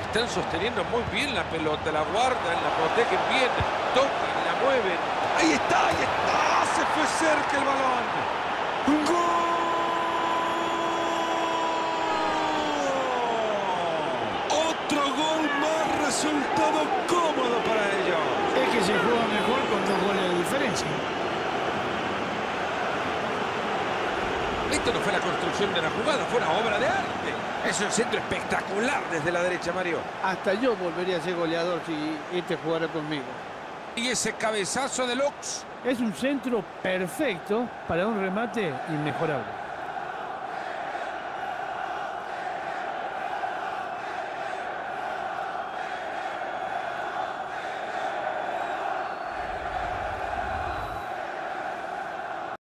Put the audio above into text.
Están sosteniendo muy bien la pelota, la guardan, la protegen bien, tocan, la mueven. ¡Ahí está! ¡Ahí está! ¡Se fue cerca el balón! ¡Gol! ¡Otro gol más! Resultado cómodo para ellos. Es que se juega mejor con 2 goles de diferencia. Esto no fue la construcción de la jugada, fue una obra de arte. Es un centro espectacular desde la derecha, Mario. Hasta yo volvería a ser goleador si este jugara conmigo. Y ese cabezazo de Lux. Es un centro perfecto para un remate inmejorable.